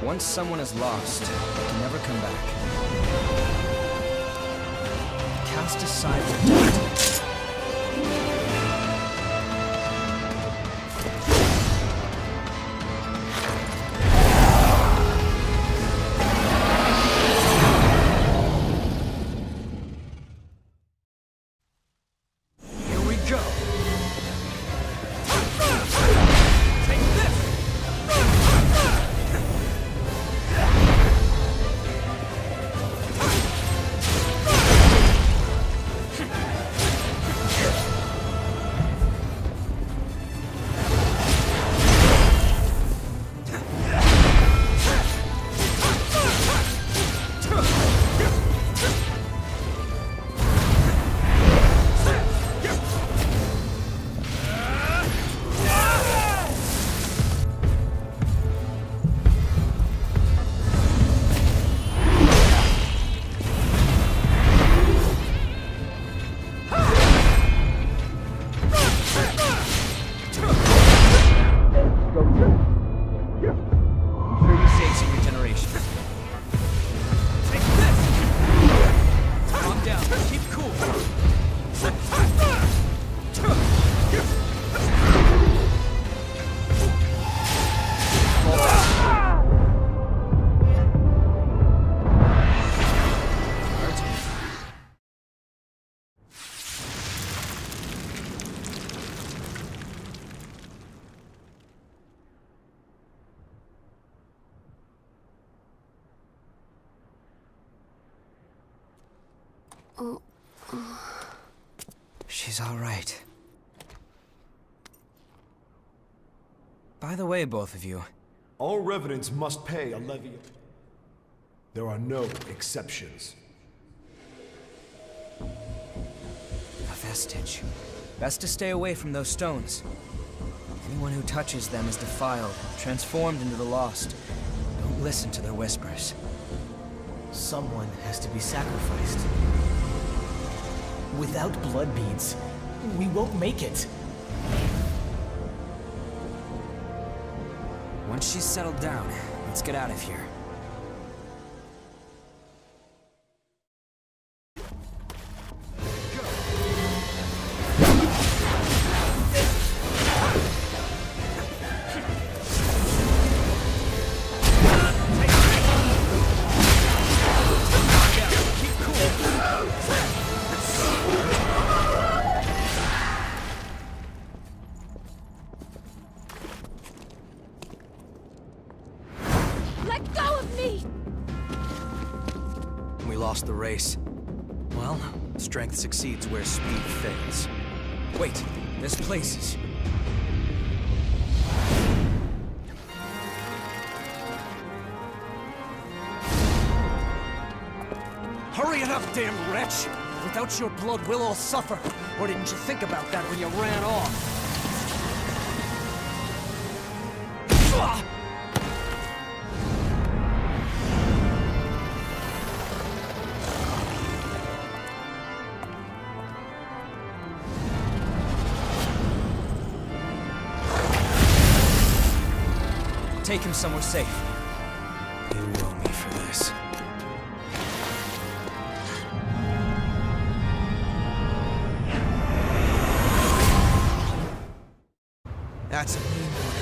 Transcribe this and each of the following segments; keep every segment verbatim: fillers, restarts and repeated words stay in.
Once someone is lost, they can never come back. Cast aside the doubt. Oh, oh. She's all right. By the way, both of you. All revenants must pay a levy. There are no exceptions. A vestige. Best to stay away from those stones. Anyone who touches them is defiled, transformed into the lost. Don't listen to their whispers. Someone has to be sacrificed. Without blood beads, we won't make it. Once she's settled down, let's get out of here. The race. Well, strength succeeds where speed fails. Wait, there's places. Hurry it up, damn wretch! Without your blood, we'll all suffer. Or didn't you think about that when you ran off? Take him somewhere safe. You owe me for this. That's a mean one.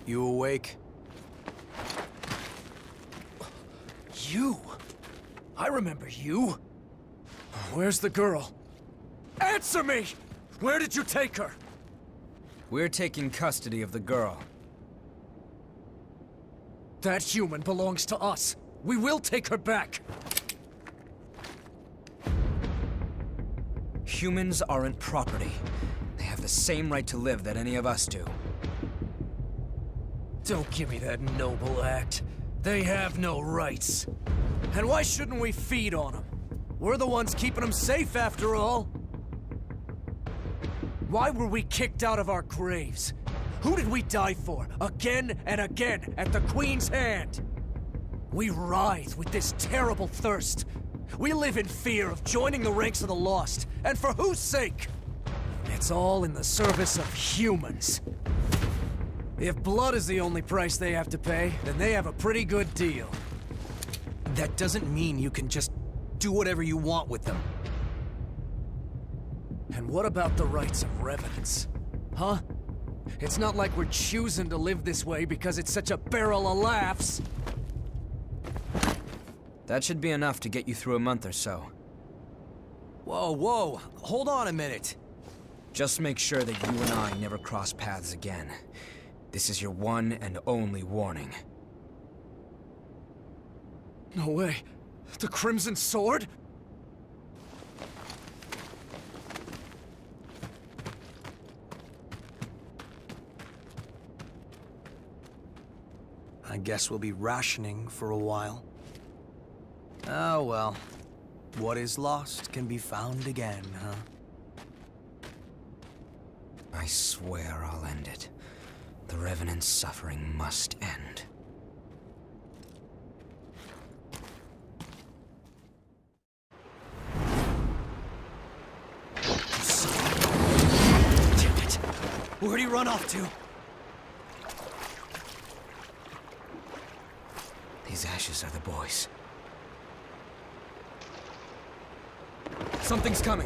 You awake? You? I remember you. Where's the girl? Answer me! Where did you take her? We're taking custody of the girl. That human belongs to us. We will take her back. Humans aren't property. They have the same right to live that any of us do. Don't give me that noble act. They have no rights. And why shouldn't we feed on them? We're the ones keeping them safe, after all. Why were we kicked out of our graves? Who did we die for? Again and again, at the Queen's hand. We writhe with this terrible thirst. We live in fear of joining the ranks of the lost. And for whose sake? It's all in the service of humans. If blood is the only price they have to pay, then they have a pretty good deal. That doesn't mean you can just do whatever you want with them. And what about the rights of revenants? Huh? It's not like we're choosing to live this way because it's such a barrel of laughs. That should be enough to get you through a month or so. Whoa, whoa, hold on a minute. Just make sure that you and I never cross paths again. This is your one and only warning. No way. The Crimson Sword? I guess we'll be rationing for a while. Oh well. What is lost can be found again, huh? I swear I'll end it. The Revenant's suffering must end. Damn it! Where'd he run off to? These ashes are the boys. Something's coming.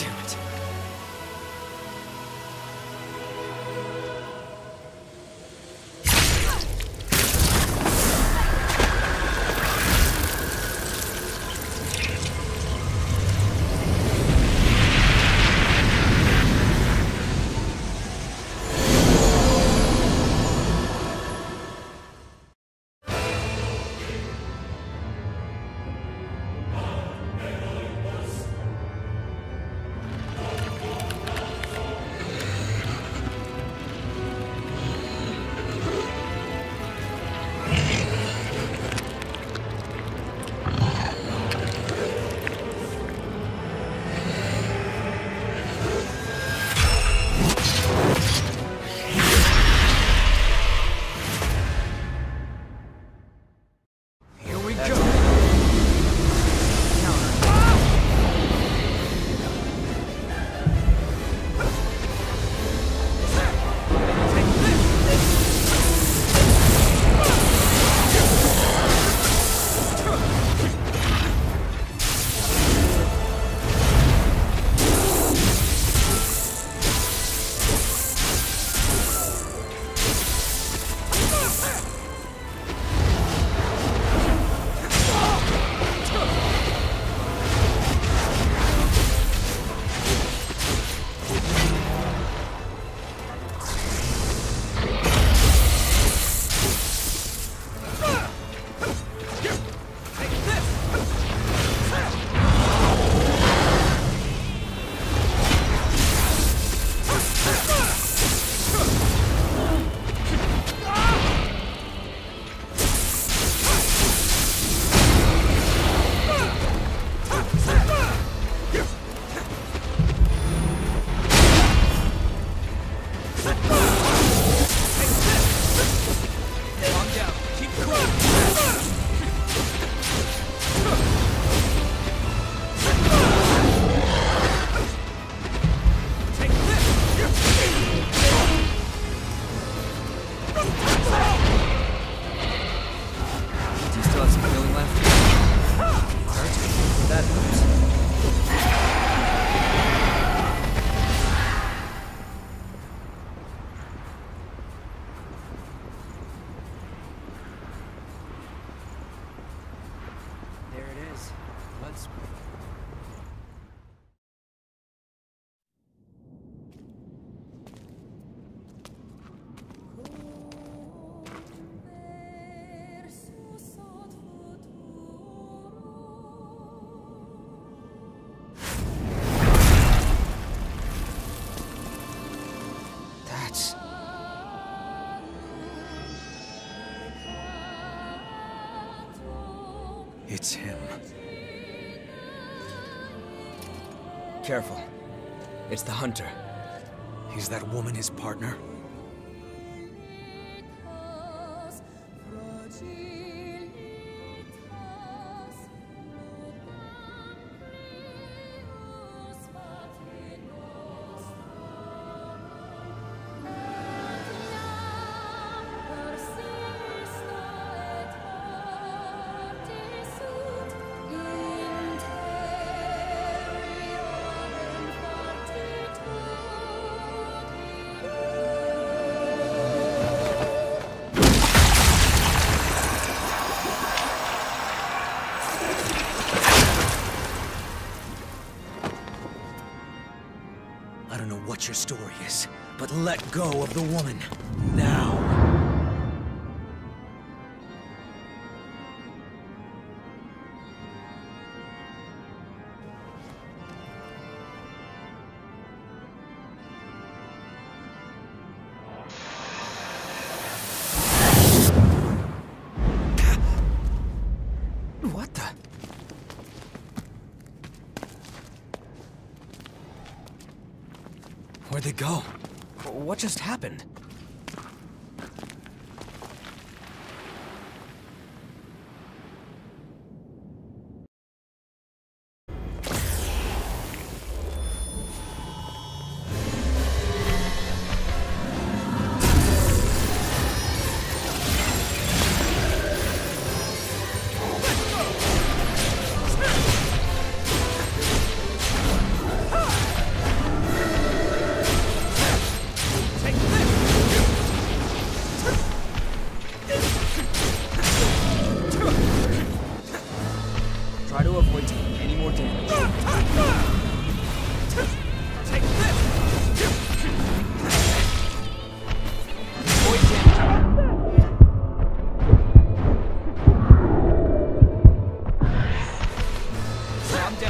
Damn it. It's him. Careful. It's the hunter. Is that woman his partner? I don't know what your story is, but let go of the woman. Now. What the? Where'd they go? What just happened?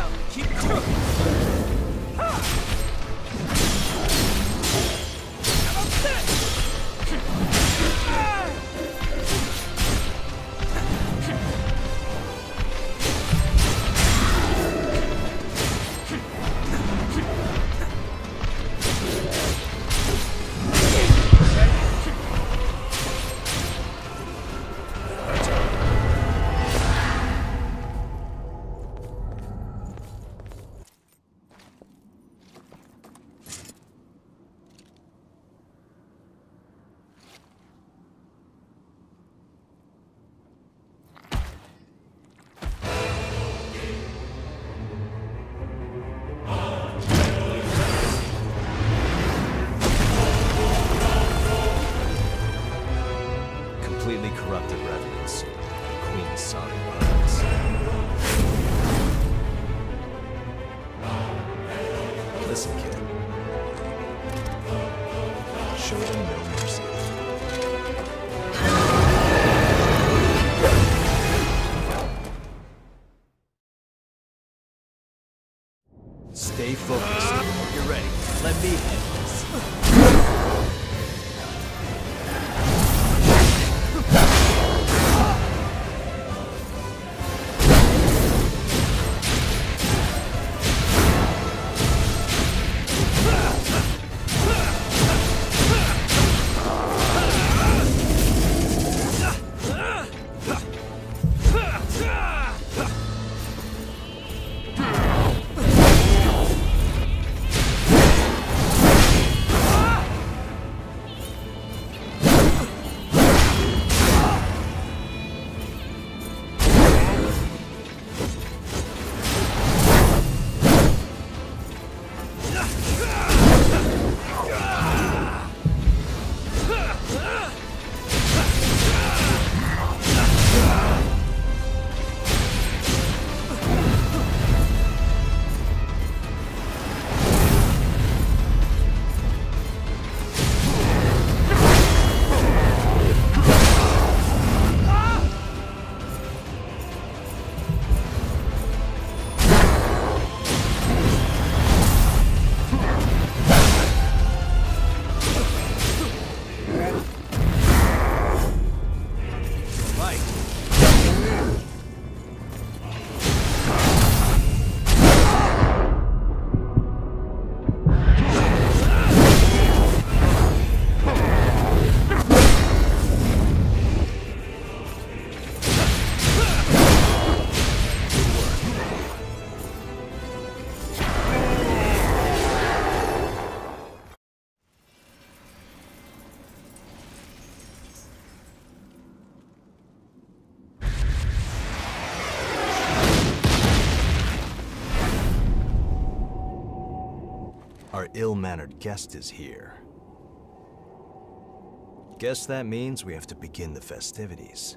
now. Keep going. Completely corrupted revenants. The Queen's son burns. Listen, kid. Show them no mercy. Stay focused. You're ready. Let me handle this. Our ill-mannered guest is here. Guess that means we have to begin the festivities.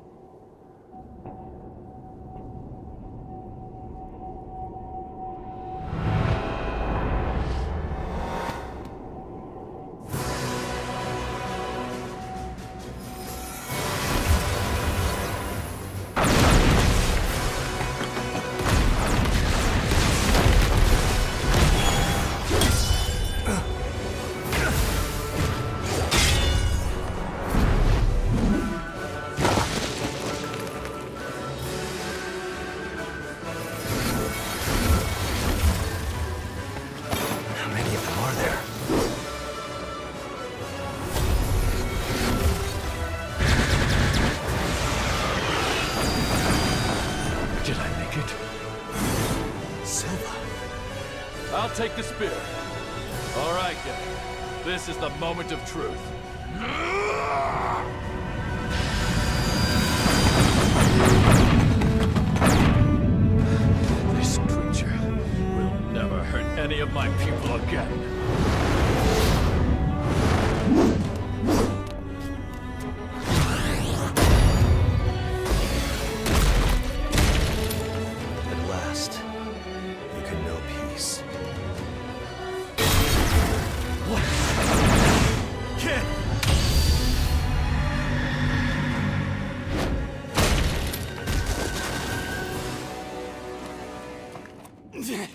I'll take the spear. All right, then. This is the moment of truth. This creature will never hurt any of my people again. Yeah.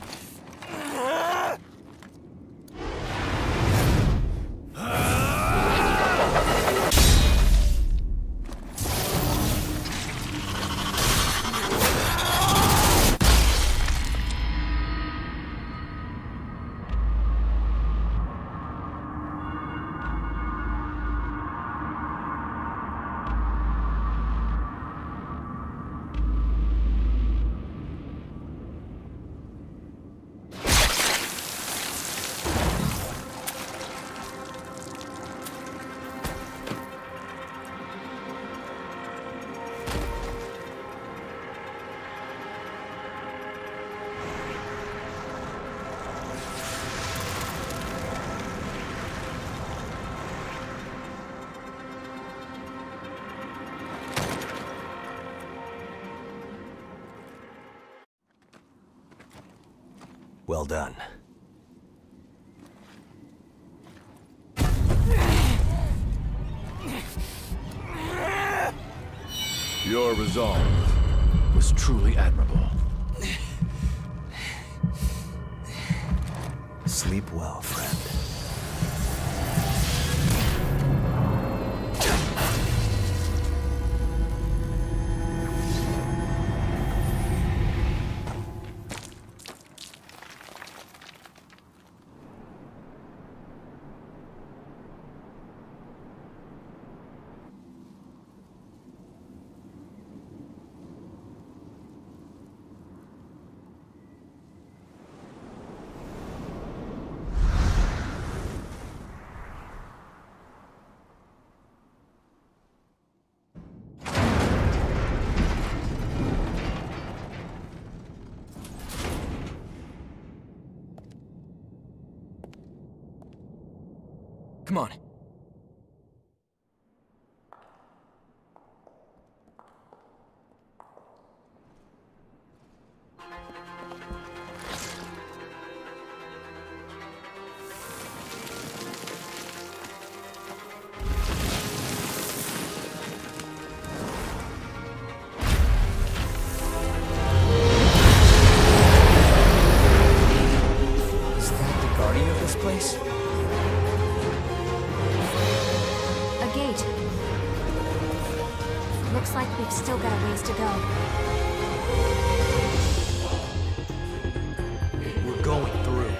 Well done. Your resolve was truly admirable. Sleep well, friend. Come on. Is that the guardian of this place? Gate. Looks like we've still got a ways to go. We're going through.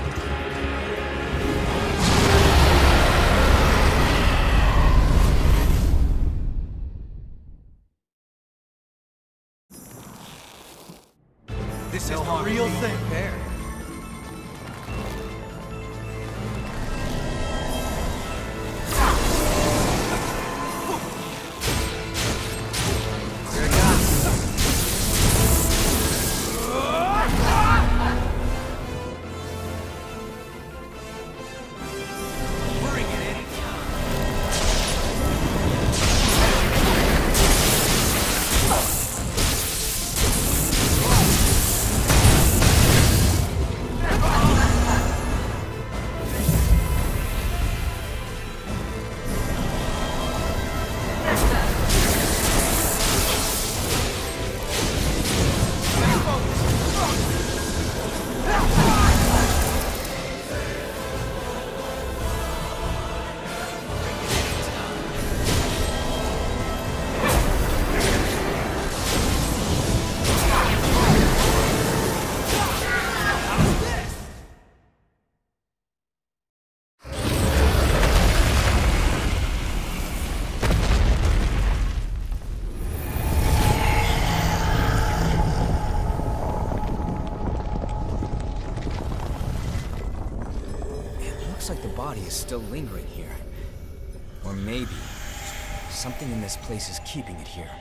This is the real thing. There. Like the body is still lingering here. Or maybe something in this place is keeping it here.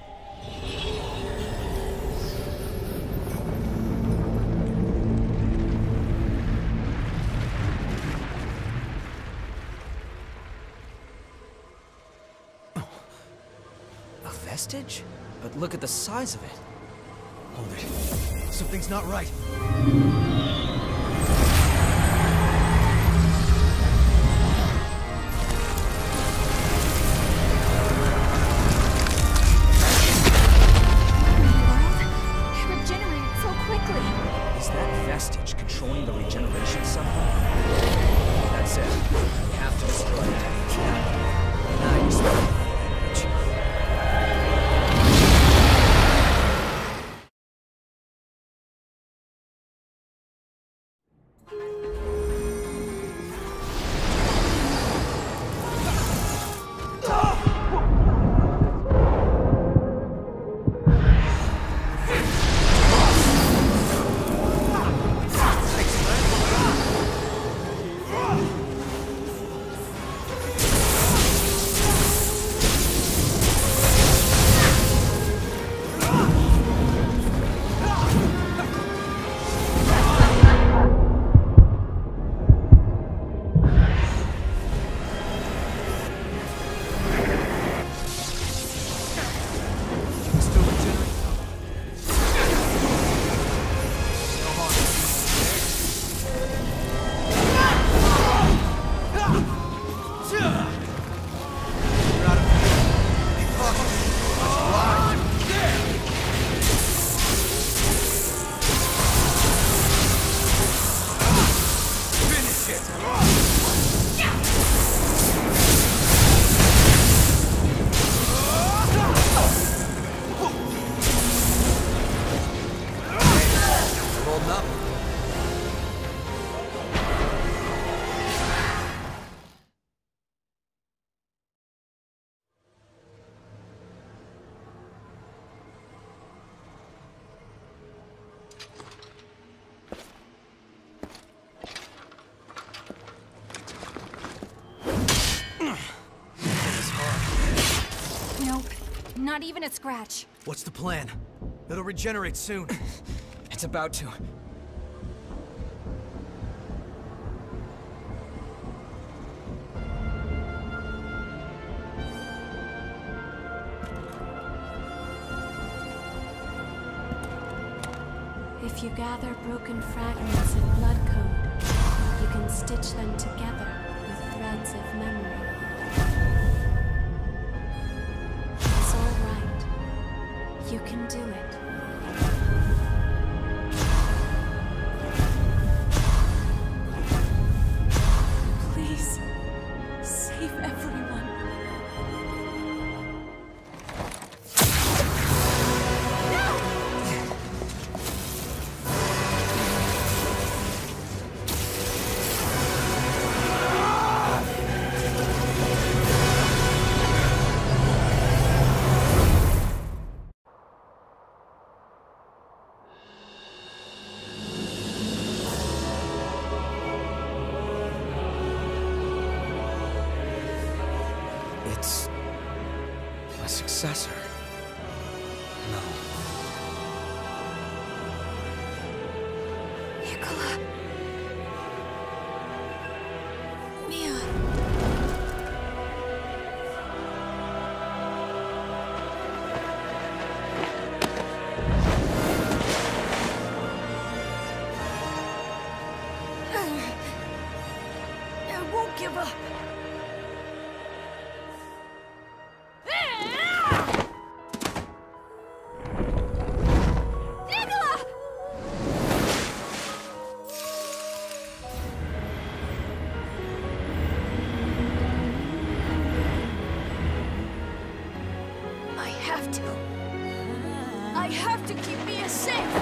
A vestige? But look at the size of it. Hold it. Something's not right. It regenerated so quickly. Is that vestige controlling the regeneration somehow? That's it. We have to destroy it. Now you start the damage. Not even a scratch. What's the plan? It'll regenerate soon. It's about to. If you gather broken fragments of blood code, you can stitch them together with threads of memory. It's all right. You can do it. Please, save everyone. It's a successor. No. Nicola. Mia. I won't give up. I have to. I have to keep Mia safe.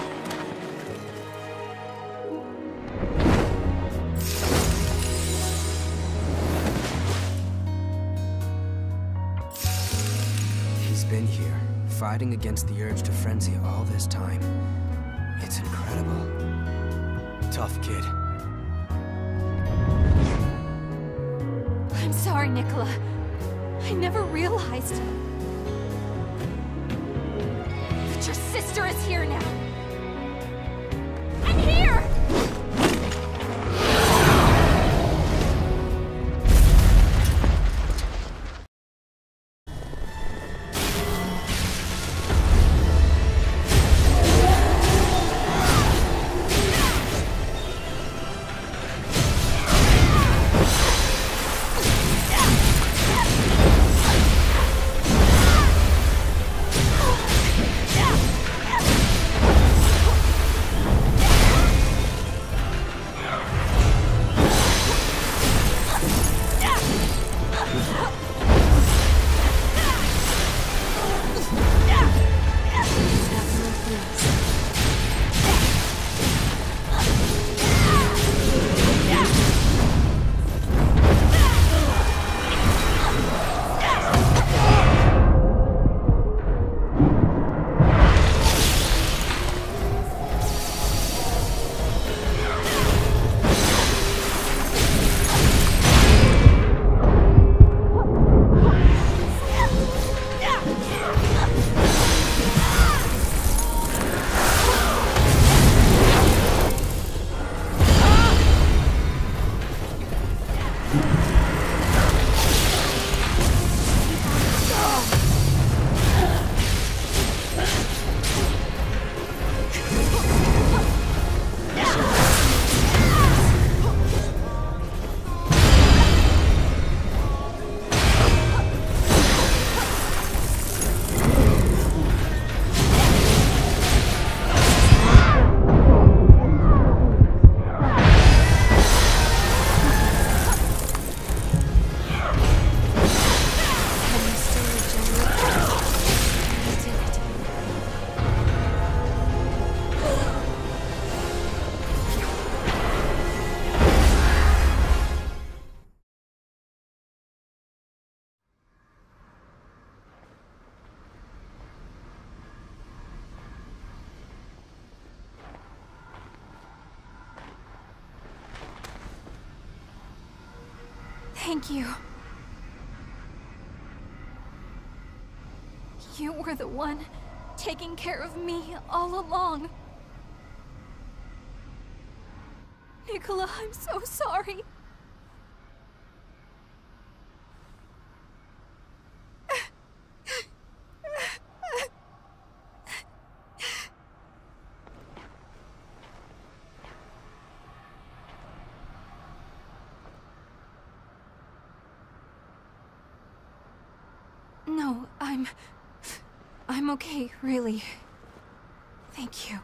He's been here, fighting against the urge to frenzy all this time. It's incredible. Tough kid. I'm sorry, Nicola. I never realized that your sister is here now. I'm here! Thank you. You were the one taking care of me all along. Nicola, I'm so sorry. No, I'm... I'm okay, really. Thank you.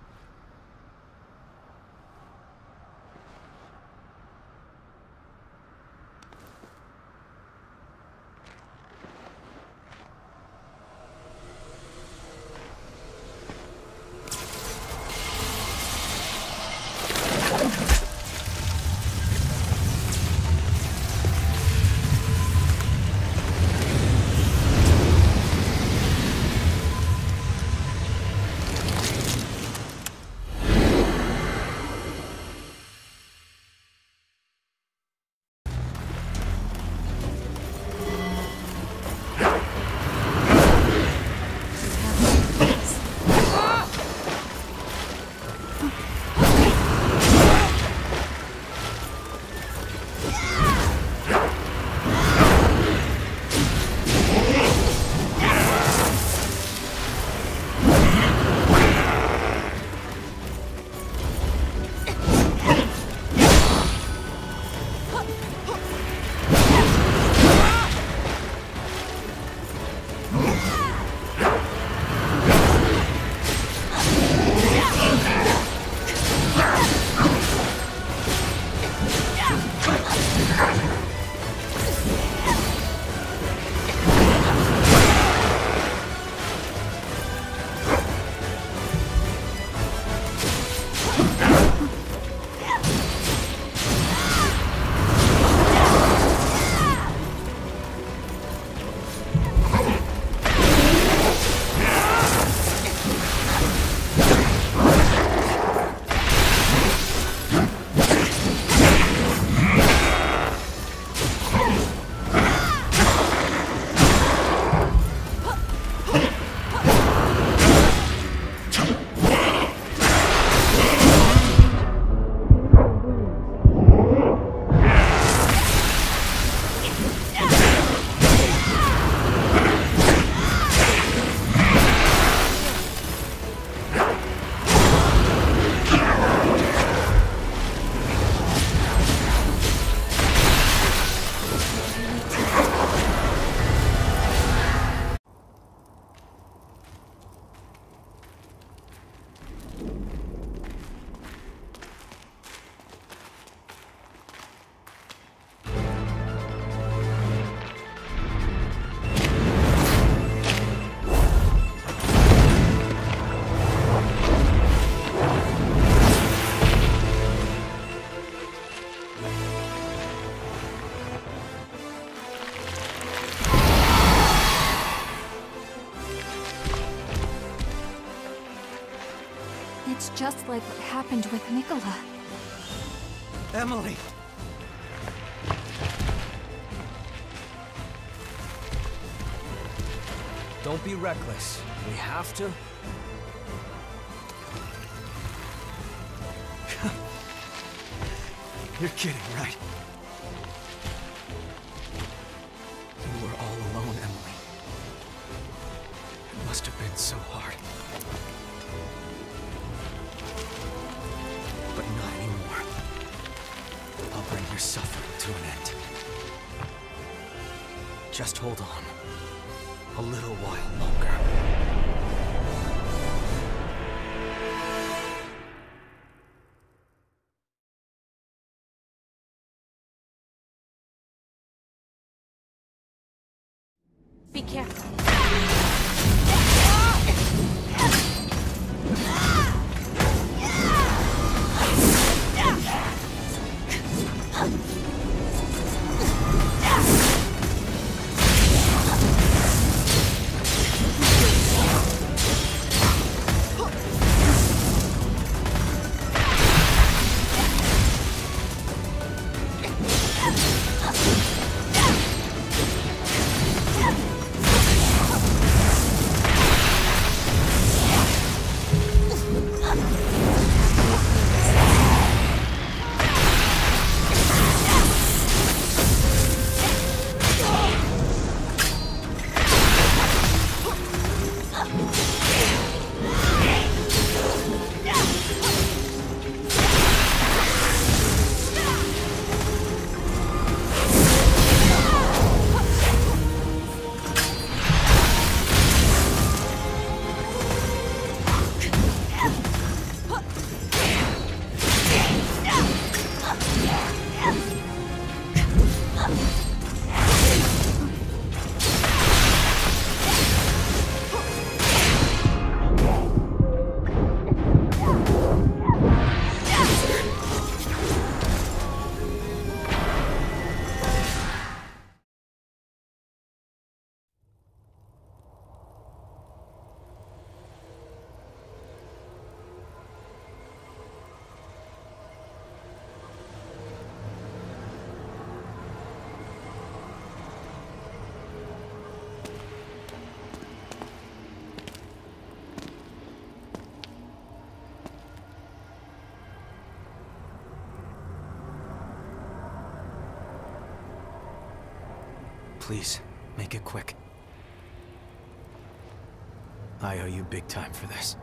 It's just like what happened with Nicola. Emily! Don't be reckless. We have to. You're kidding, right? You were all alone, Emily. It must have been so hard. But not anymore. I'll bring your suffering to an end. Just hold on. A little while longer. Be careful. Please, make it quick. I owe you big time for this.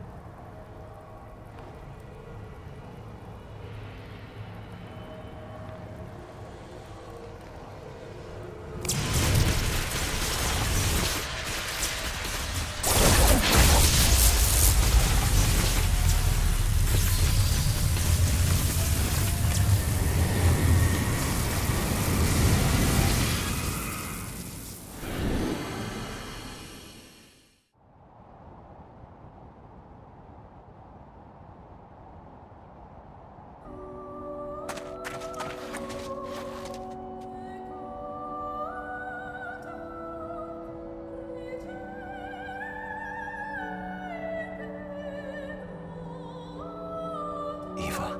Eva.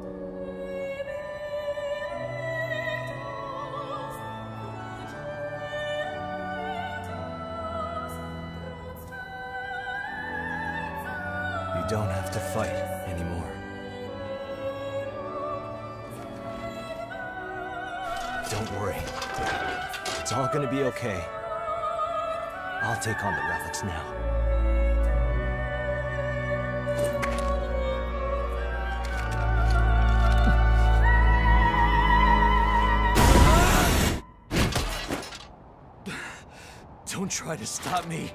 You don't have to fight anymore. Don't worry. It's all gonna be okay. I'll take on the relics now. Don't try to stop me.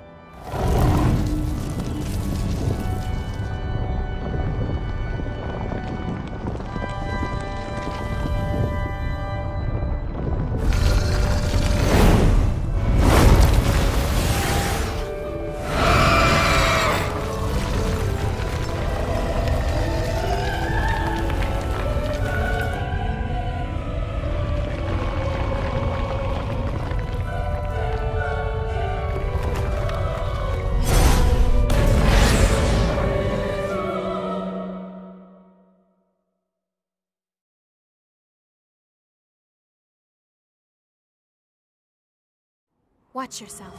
Watch yourself.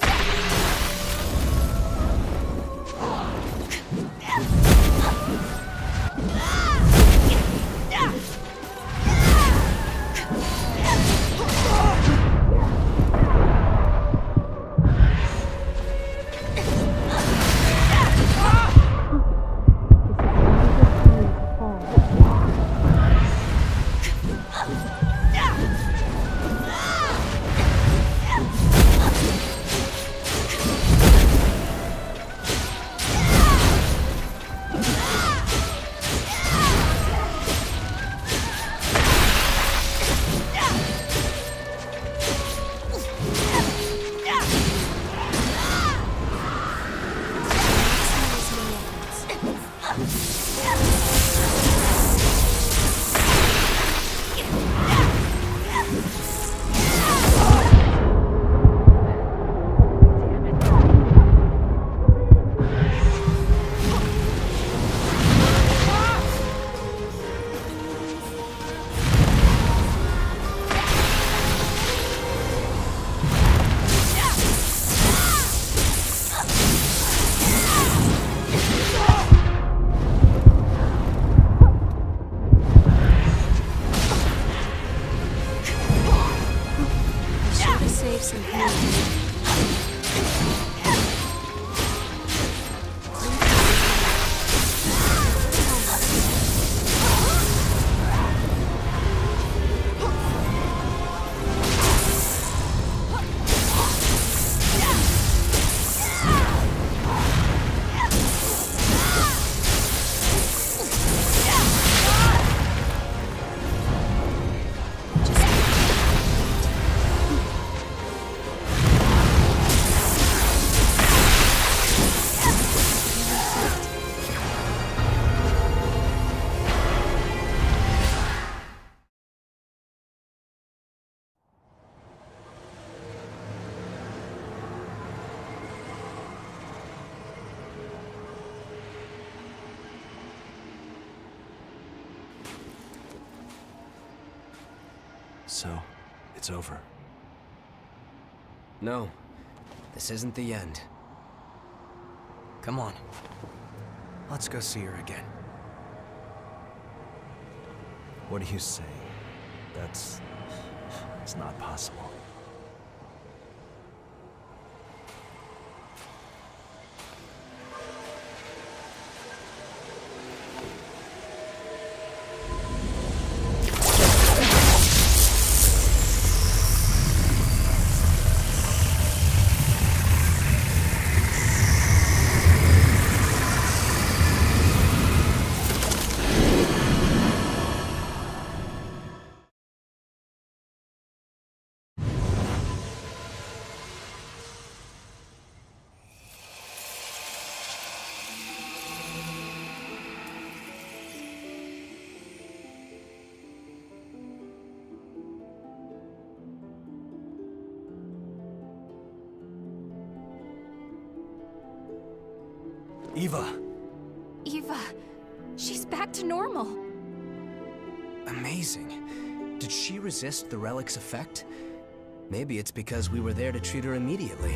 So, it's over. No, this isn't the end. Come on. Let's go see her again. What are you saying? That's... it's not possible. Eva! Eva, she's back to normal. Amazing. Did she resist the relic's effect? Maybe it's because we were there to treat her immediately.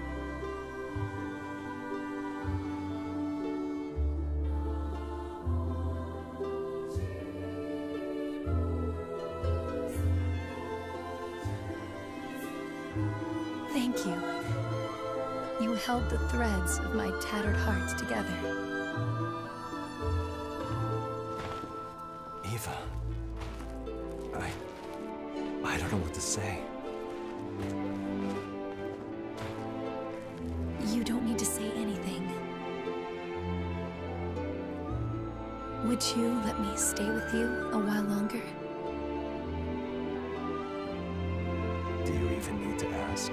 Thank you. You held the threads of my tattered heart together. Eva. I... I don't know what to say. You don't need to say anything. Would you let me stay with you a while longer? Do you even need to ask?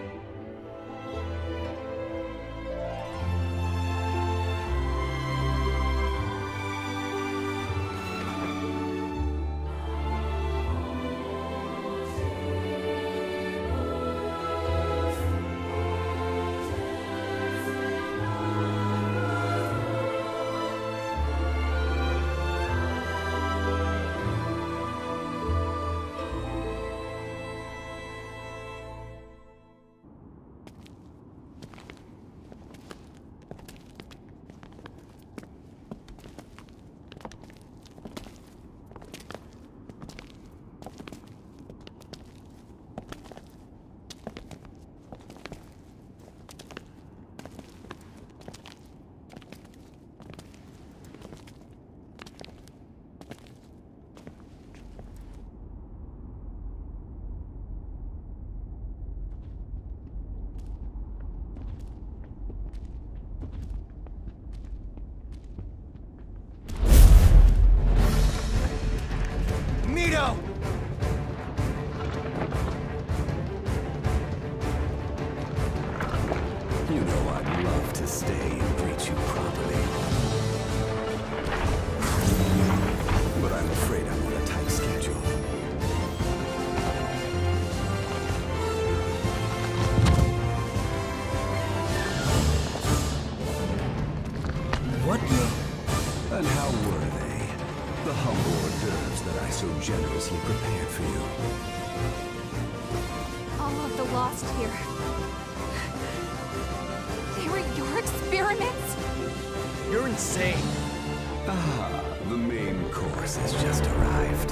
Mito! You know I'd love to stay and greet you properly. But I'm afraid I'm on a tight schedule. What the... And how were they? The humble hors d'oeuvres that I so generously prepared for you. All of the lost here. They were your experiments? You're insane. Ah, the main course has just arrived.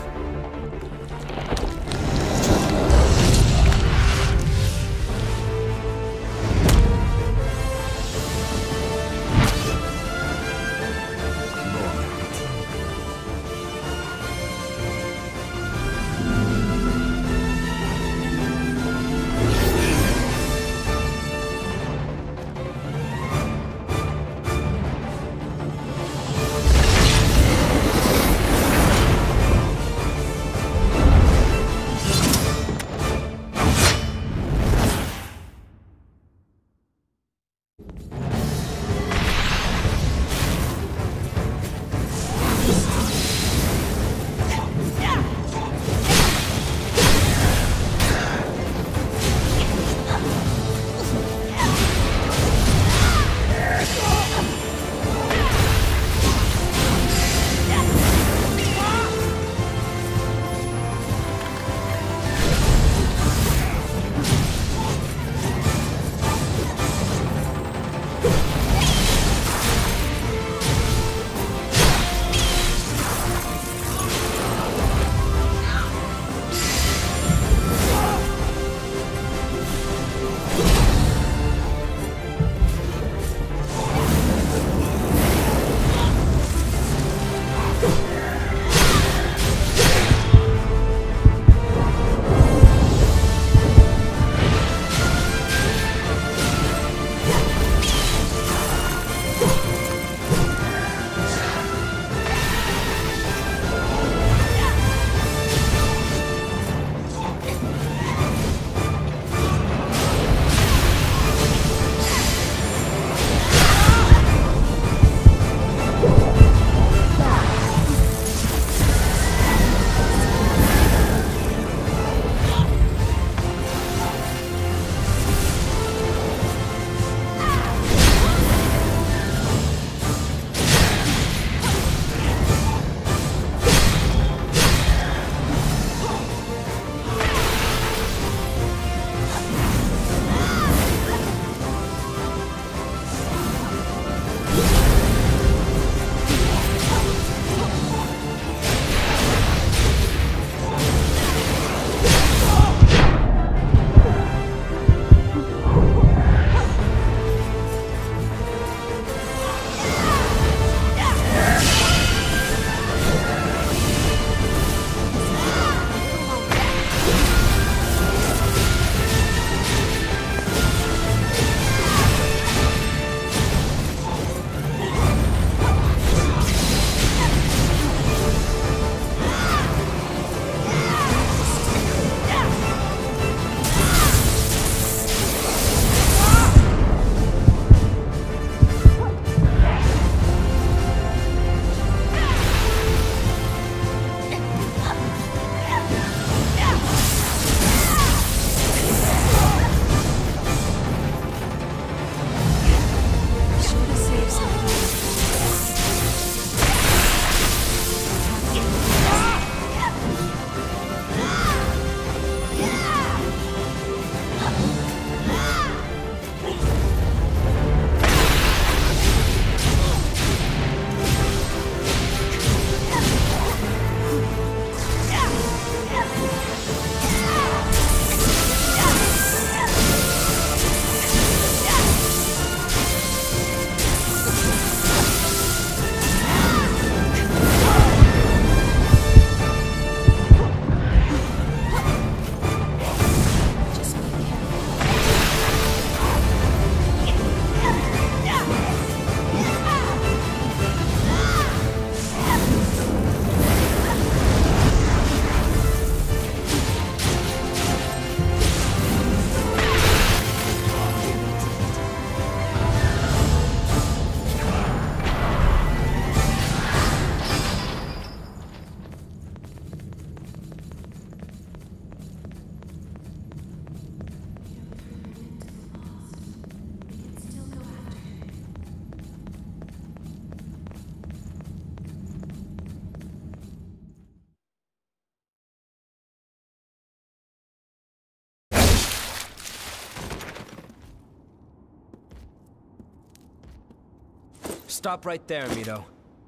Stop right there, Mito.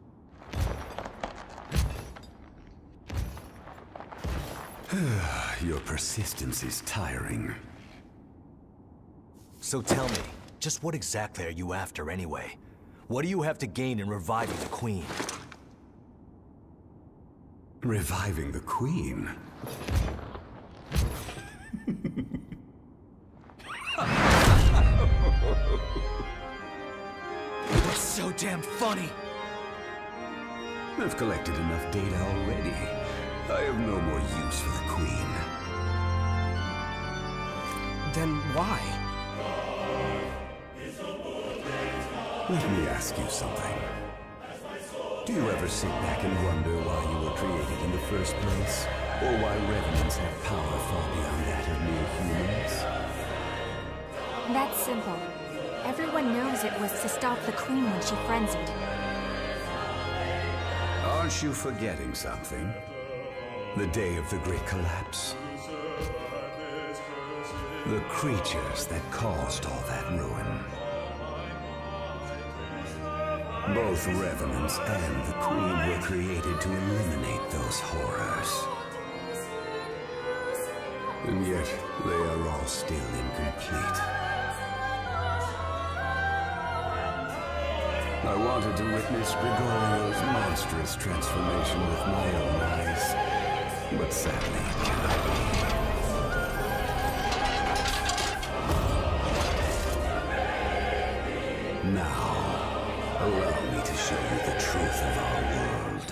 Your persistence is tiring. So tell me, just what exactly are you after anyway? What do you have to gain in reviving the Queen? Reviving the Queen? You're so damn funny! I've collected enough data already. I have no more use for the Queen. Then why? Let me ask you something. Do you ever sit back and wonder why you were created in the first place? Or why revenants have power far beyond that of mere humans? That's simple. Everyone knows it was to stop the Queen when she frenzied. Aren't you forgetting something? The day of the Great Collapse? The creatures that caused all that ruin. Both Revenants and the Queen were created to eliminate those horrors. And yet, they are all still incomplete. I wanted to witness Grigorio's monstrous transformation with my own eyes, but sadly it cannot be. Now, allow me to show you the truth of our world.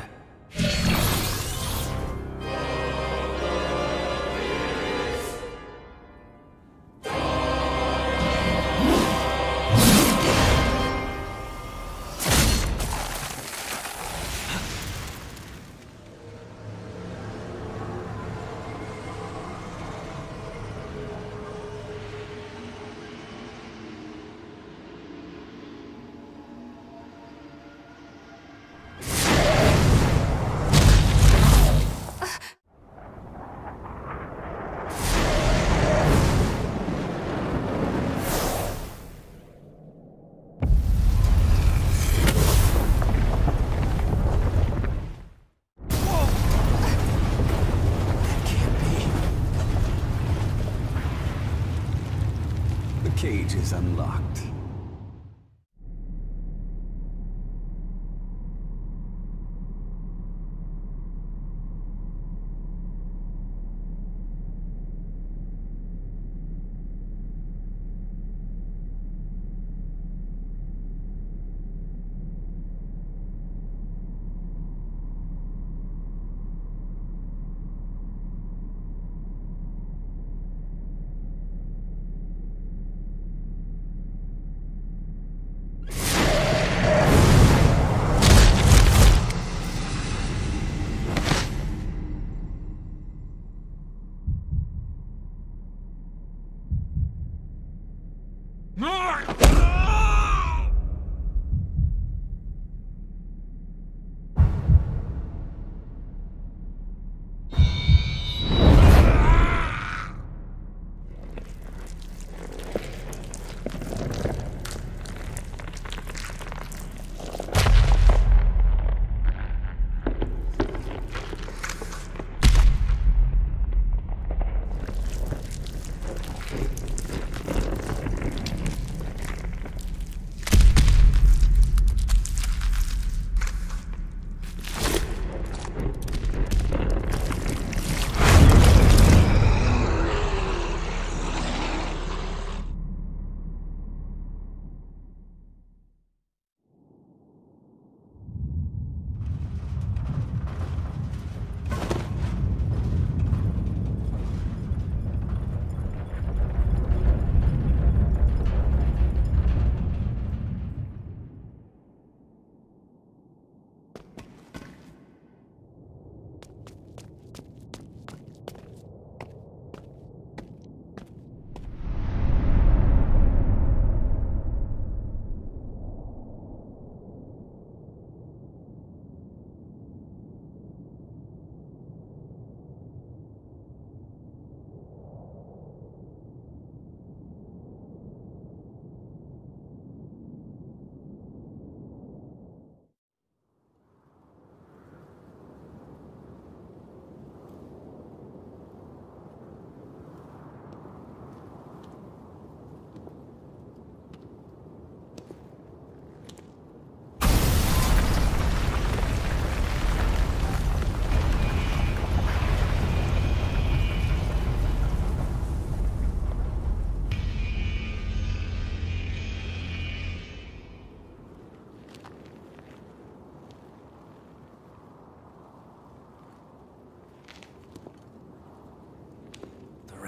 The cage is unlocked.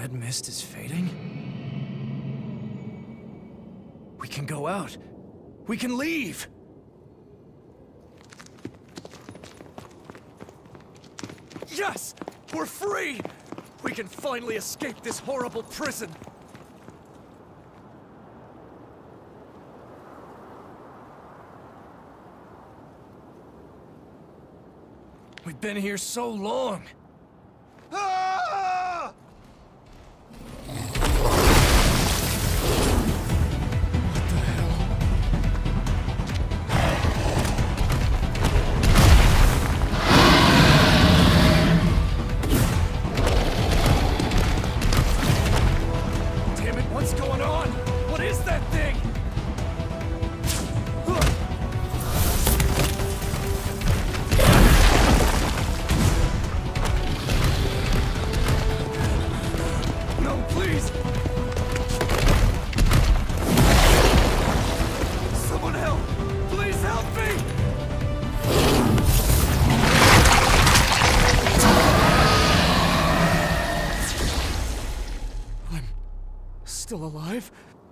red mist is fading? We can go out. We can leave! Yes! We're free! We can finally escape this horrible prison! We've been here so long! Ah! What the hell? Damn it, what's going on? What is that thing? Please! Someone help! Please help me! I'm still alive?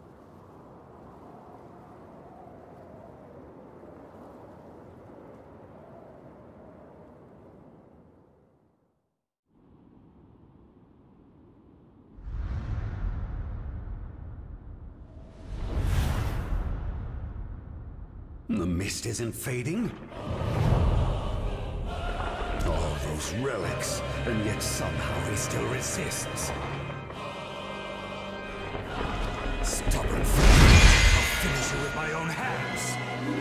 The mist isn't fading? All those relics, and yet somehow he still resists. Stubborn fool! I'll finish you with my own hands!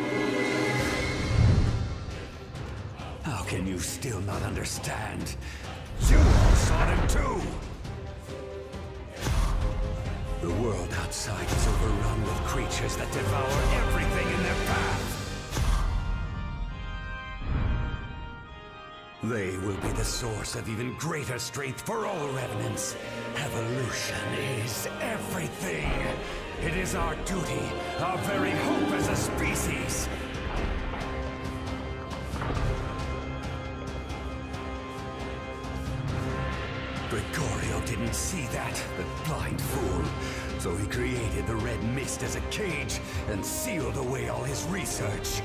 How can you still not understand? You all saw them too! The world outside is overrun with creatures that devour everything in their path. They will be the source of even greater strength for all revenants. Evolution is everything. It is our duty, our very hope as a species. Gregorio didn't see that, the blind fool. So he created the red mist as a cage and sealed away all his research.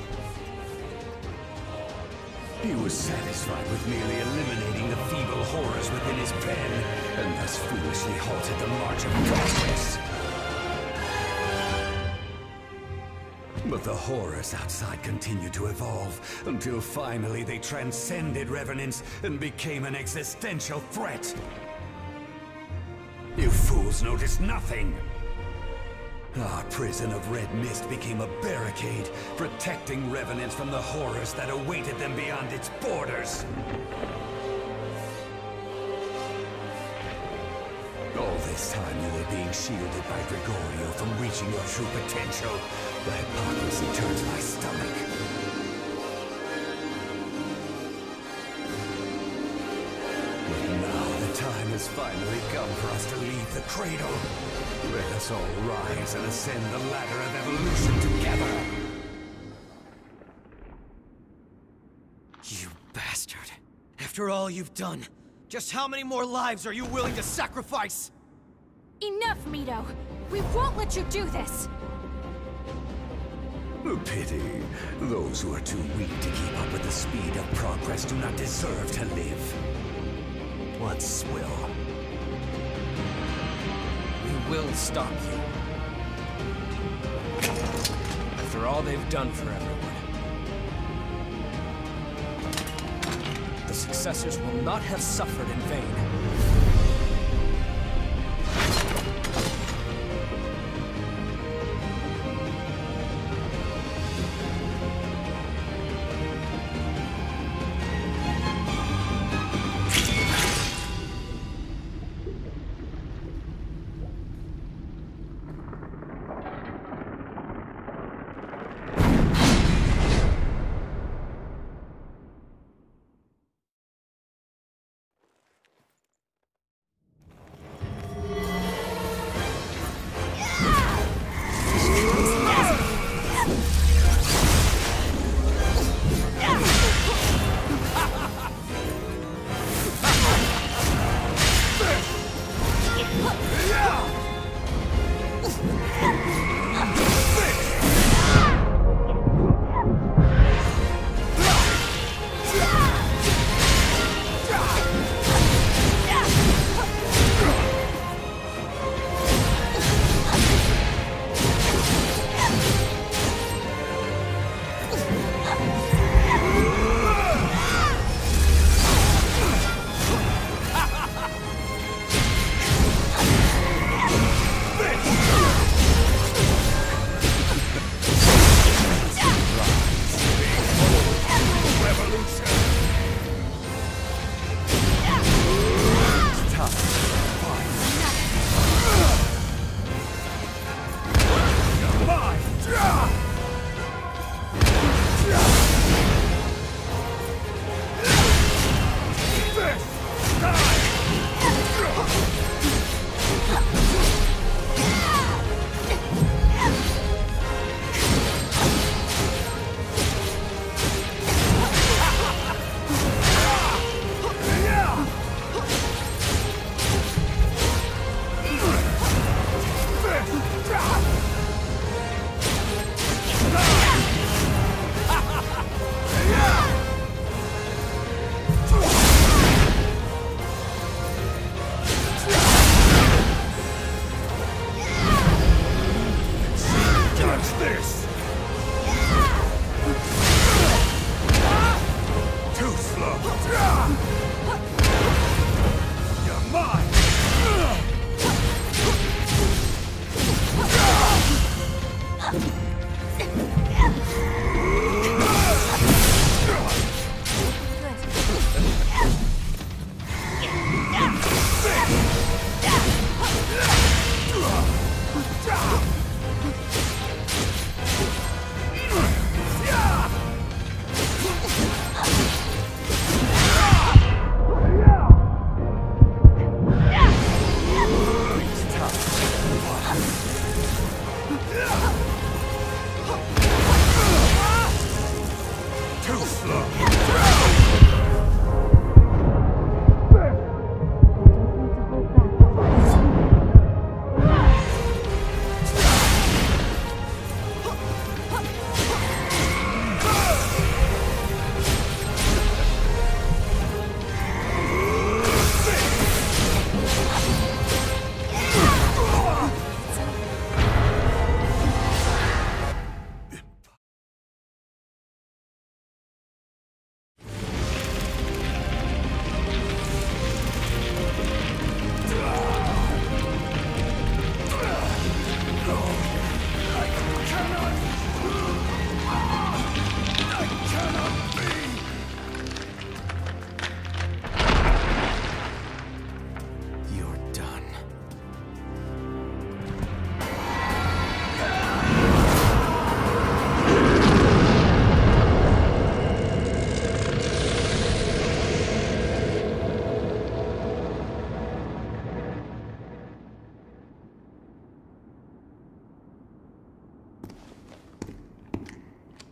He was satisfied with merely eliminating the feeble horrors within his pen, and thus foolishly halted the march of progress. But the horrors outside continued to evolve, until finally they transcended revenants and became an existential threat. You fools noticed nothing! Our prison of red mist became a barricade, protecting revenants from the horrors that awaited them beyond its borders. All this time you were being shielded by Gregorio from reaching your true potential. The hypocrisy turns my stomach. But now the time has finally come for us to leave the cradle. Let us all rise and ascend the ladder of evolution together. You bastard. After all you've done, just how many more lives are you willing to sacrifice? Enough, Mito! We won't let you do this! A pity. Those who are too weak to keep up with the speed of progress do not deserve to live. What swill? We will stop you. After all they've done for everyone. The successors will not have suffered in vain.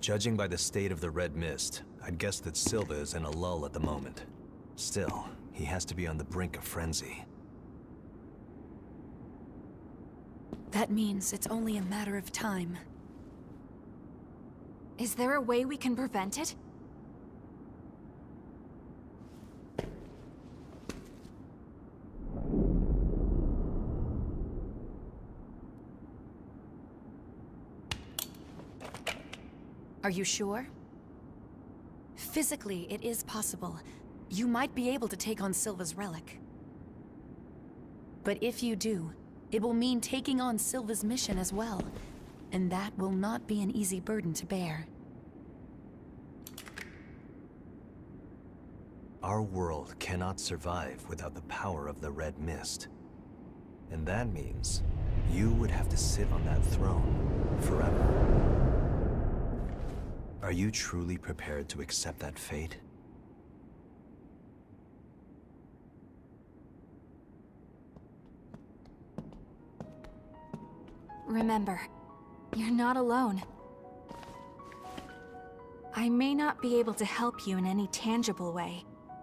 Judging by the state of the Red Mist, I'd guess that Silva is in a lull at the moment. Still, he has to be on the brink of frenzy. That means it's only a matter of time. Is there a way we can prevent it? Are you sure? Physically, it is possible. You might be able to take on Silva's relic. But if you do, it will mean taking on Silva's mission as well. And that will not be an easy burden to bear. Our world cannot survive without the power of the Red Mist. And that means you would have to sit on that throne forever. Are you truly prepared to accept that fate? Remember, you're not alone. I may not be able to help you in any tangible way.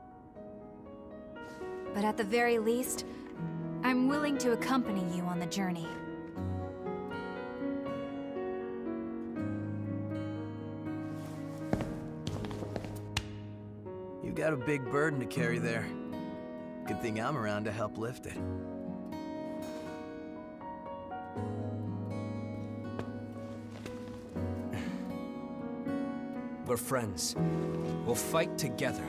But at the very least, I'm willing to accompany you on the journey. You got a big burden to carry there. Good thing I'm around to help lift it. We're friends. We'll fight together.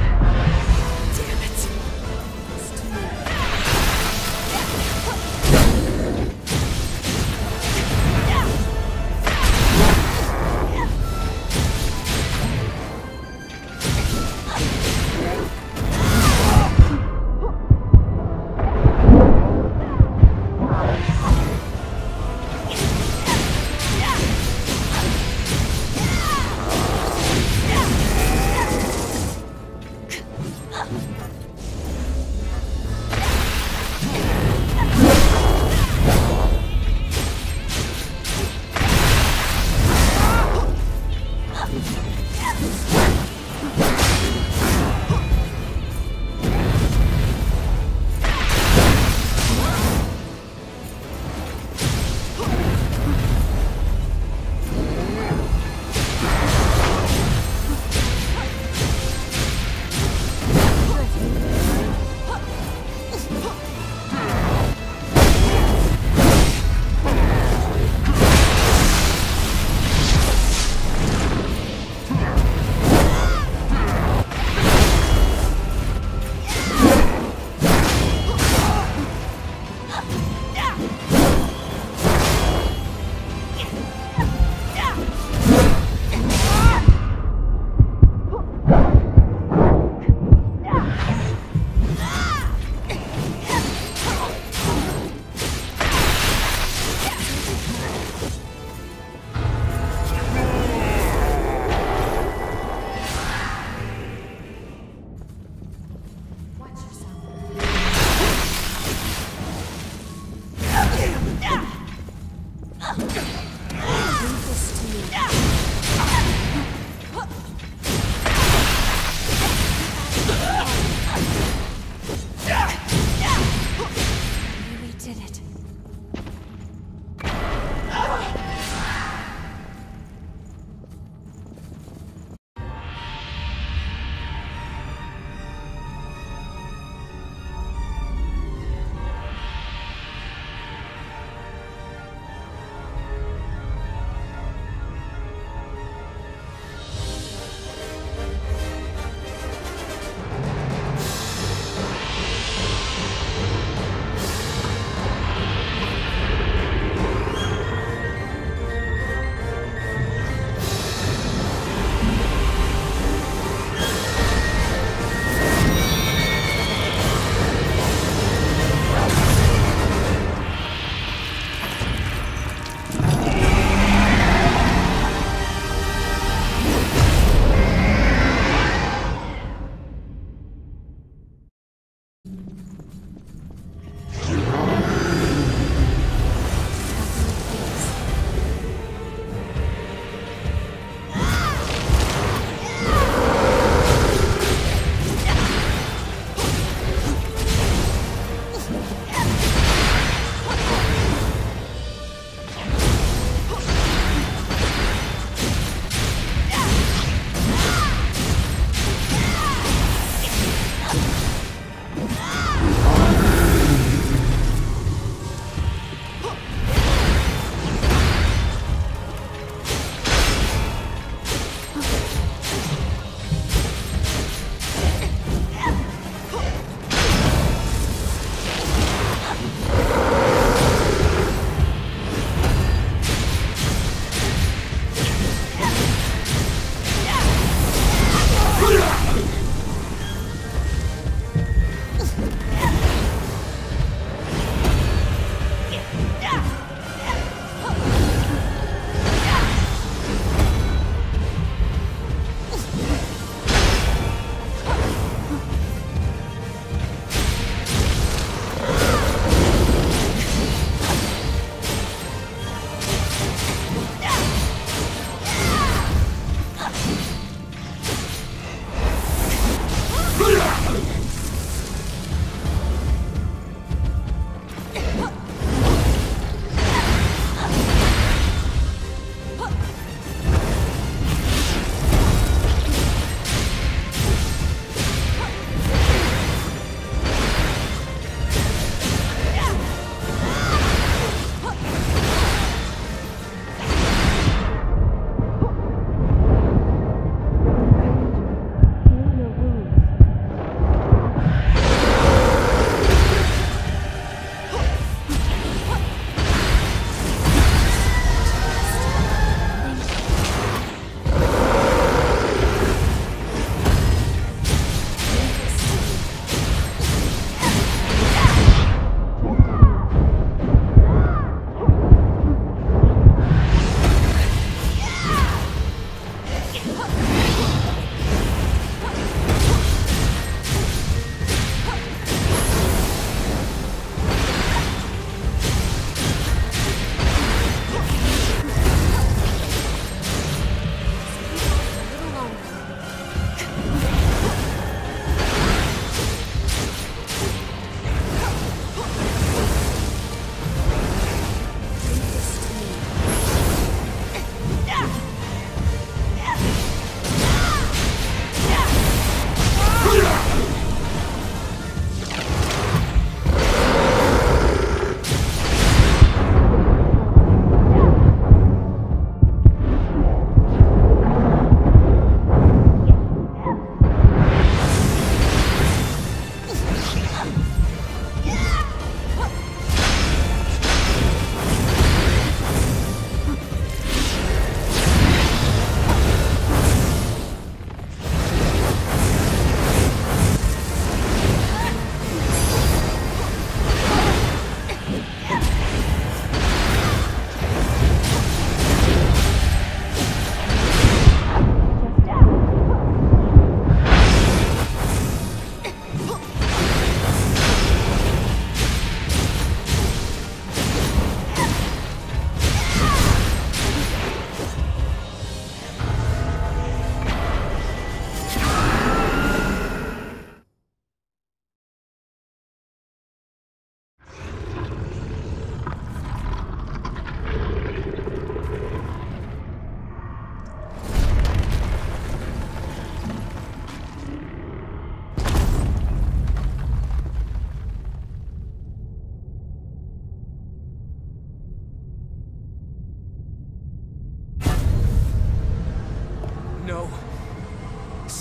Damn it.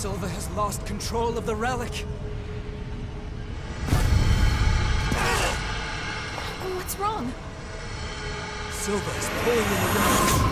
Silva has lost control of the relic. What's wrong? Silva is pulling in the relic.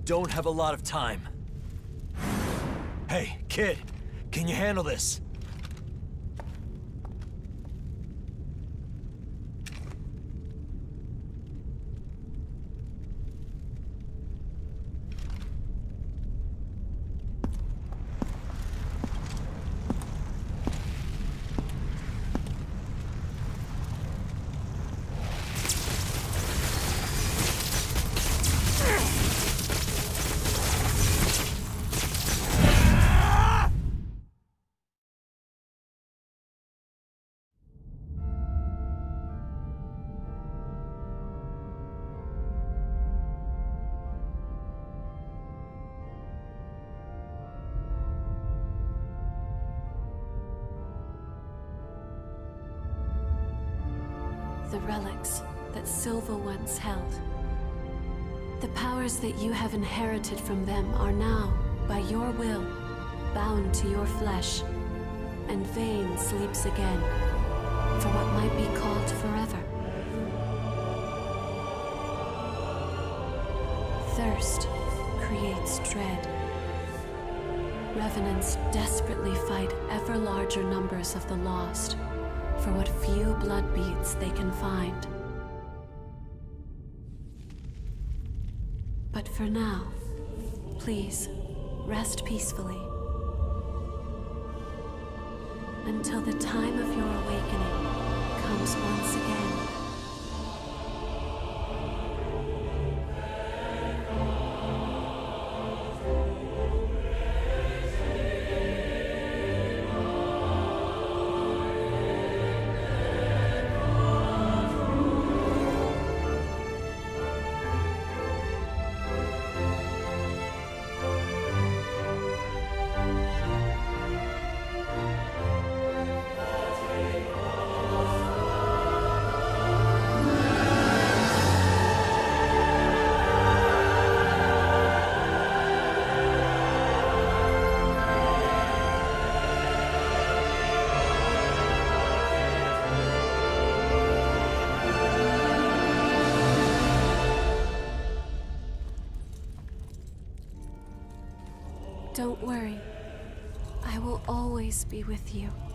don't have a lot of time. Hey, kid, can you handle this? The relics that Silva once held. The powers that you have inherited from them are now, by your will, bound to your flesh, and Vayne sleeps again, for what might be called forever. Thirst creates dread. Revenants desperately fight ever larger numbers of the lost, for what few blood beads they can find. But for now, please, rest peacefully. Until the time of your awakening comes once again. Don't worry. I will always be with you.